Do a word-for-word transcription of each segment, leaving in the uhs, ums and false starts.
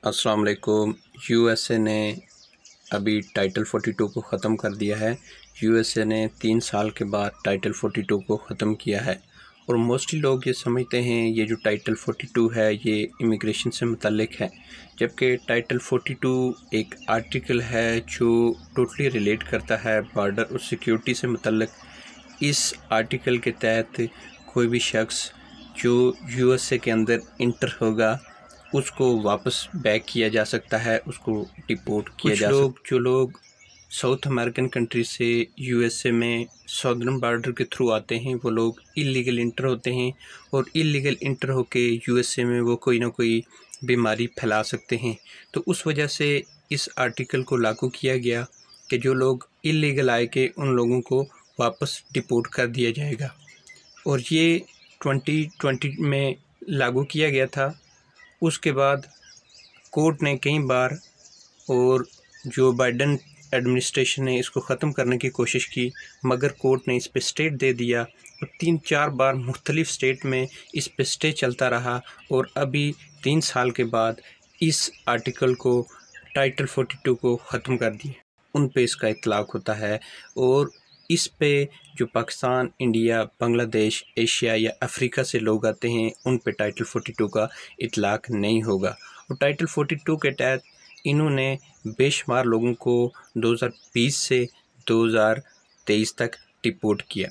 अस्सलाम वालेकुम। यूएसए ने अभी टाइटल बयालीस को ख़त्म कर दिया है। यूएसए ने तीन साल के बाद टाइटल बयालीस को ख़त्म किया है और मोस्टली लोग ये समझते हैं ये जो टाइटल बयालीस है ये इमिग्रेशन से मुतल्लिक है, जबकि टाइटल बयालीस एक आर्टिकल है जो टोटली रिलेट करता है बॉर्डर और सिक्योरिटी से मुतल्लिक। इस आर्टिकल के तहत कोई भी शख्स जो यूएसए के अंदर इंटर होगा उसको वापस बैक किया जा सकता है, उसको डिपोर्ट किया जा सकता है। लोग जो लोग साउथ अमेरिकन कंट्री से यूएसए में सदर्न बॉर्डर के थ्रू आते हैं वो लोग इलीगल इंटर होते हैं और इलीगल इंटर होके यूएसए में वो कोई ना कोई बीमारी फैला सकते हैं। तो उस वजह से इस आर्टिकल को लागू किया गया कि जो लोग इलीगल आए के उन लोगों को वापस डिपोर्ट कर दिया जाएगा और ये ट्वेंटी ट्वेंटी में लागू किया गया था। उसके बाद कोर्ट ने कई बार और जो बाइडन एडमिनिस्ट्रेशन ने इसको ख़त्म करने की कोशिश की, मगर कोर्ट ने इस पे स्टे दे दिया और तीन चार बार मुख्तलिफ स्टेट में इस पे स्टे चलता रहा और अभी तीन साल के बाद इस आर्टिकल को टाइटल बयालीस को ख़त्म कर दिया। उन पे इसका इतलाक़ होता है और इस पे जो पाकिस्तान, इंडिया, बांग्लादेश, एशिया या अफ्रीका से लोग आते हैं उन पे टाइटल बयालीस का इतलाक़ नहीं होगा। और टाइटल बयालीस के तहत इन्होंने बेशुमार लोगों को दो हज़ार बीस से दो हज़ार तेईस तक डिपोर्ट किया।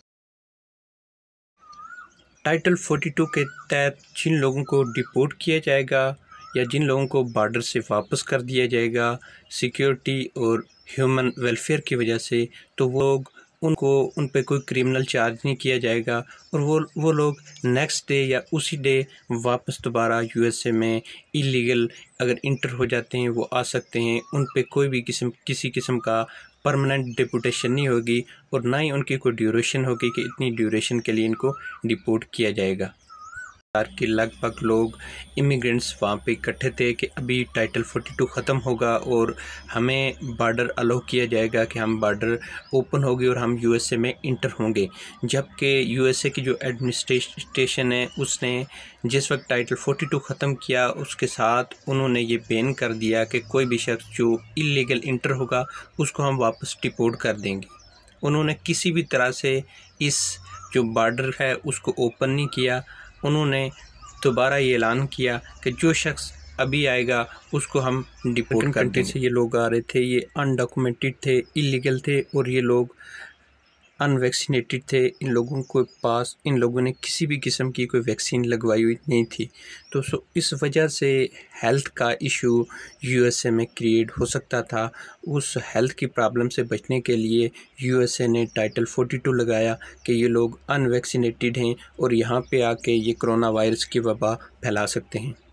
टाइटल बयालीस के तहत जिन लोगों को डिपोर्ट किया जाएगा या जिन लोगों को बॉर्डर से वापस कर दिया जाएगा सिक्योरिटी और ह्यूमन वेलफेयर की वजह से, तो वो लोग उनको उन पे कोई क्रिमिनल चार्ज नहीं किया जाएगा और वो वो लोग नेक्स्ट डे या उसी डे वापस दोबारा यूएसए में इलीगल अगर इंटर हो जाते हैं वो आ सकते हैं। उन पे कोई भी किस्म किसी किस्म का परमानेंट डिपोर्टेशन नहीं होगी और ना ही उनकी कोई ड्यूरेशन होगी कि इतनी ड्यूरेशन के लिए इनको डिपोर्ट किया जाएगा। के लगभग लोग इमिग्रेंट्स वहाँ पे इकट्ठे थे कि अभी टाइटल बयालीस ख़त्म होगा और हमें बॉर्डर अलाउ किया जाएगा कि हम बॉर्डर ओपन होगी और हम यूएसए में इंटर होंगे। जबकि यूएसए की जो एडमिनिस्ट्रेशन है उसने जिस वक्त टाइटल बयालीस ख़त्म किया उसके साथ उन्होंने ये बैन कर दिया कि कोई भी शख्स जो इलीगल इंटर होगा उसको हम वापस डिपोर्ट कर देंगे। उन्होंने किसी भी तरह से इस जो बॉर्डर है उसको ओपन नहीं किया। उन्होंने दोबारा ये ऐलान किया कि जो शख्स अभी आएगा उसको हम डिपोर्ट कर देंगे। से ये लोग आ रहे थे, ये अनडॉक्यूमेंटेड थे, इलीगल थे और ये लोग अनवैक्सीनेटेड थे। इन लोगों के पास इन लोगों ने किसी भी किस्म की कोई वैक्सीन लगवाई हुई नहीं थी। तो सो इस वजह से हेल्थ का इशू यूएसए में क्रिएट हो सकता था। उस हेल्थ की प्रॉब्लम से बचने के लिए यूएसए ने टाइटल बयालीस लगाया कि ये लोग अनवैक्सीनेटेड हैं और यहाँ पे आके ये कोरोना वायरस की वबा फैला सकते हैं।